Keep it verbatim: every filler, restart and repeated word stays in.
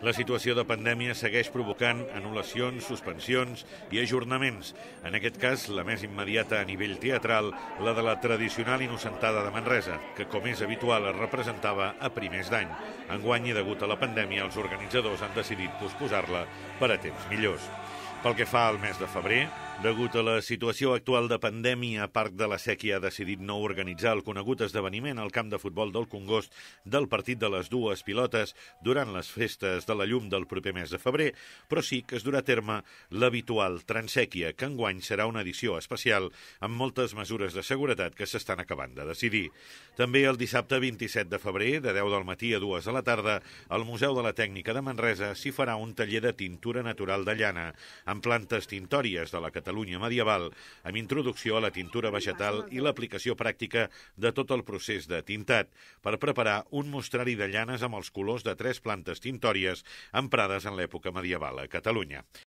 La situació de pandèmia segueix provocant anul·lacions, suspensions i ajornaments. En aquest cas, la més immediata a nivell teatral, la de la tradicional Innocentada de Manresa, que, com és habitual, es representava a primers d'any. Enguany, i degut a la pandèmia, els organitzadors han decidit posposar-la per a temps millors. Pel que fa al mes de febrer, degut a la situació actual de pandèmia, Parc de la Sèquia ha decidit no organitzar el conegut esdeveniment al camp de futbol del Congost del partit de les dues pilotes durant les festes de la llum del proper mes de febrer, però sí que es durà a terme l'habitual Transèquia, que enguany serà una edició especial amb moltes mesures de seguretat que s'estan acabant de decidir. També el dissabte vint-i-set de febrer, de deu del matí a dues de la tarda, al Museu de la Tècnica de Manresa s'hi farà un taller de tintura natural de llana, amb plantes tintòries de la Catalunya medieval, amb introducció a la tintura vegetal i l'aplicació pràctica de tot el procés de tintat, per preparar un mostrari de llanes amb els colors de tres plantes tintòries emprades en l'època medieval a Catalunya.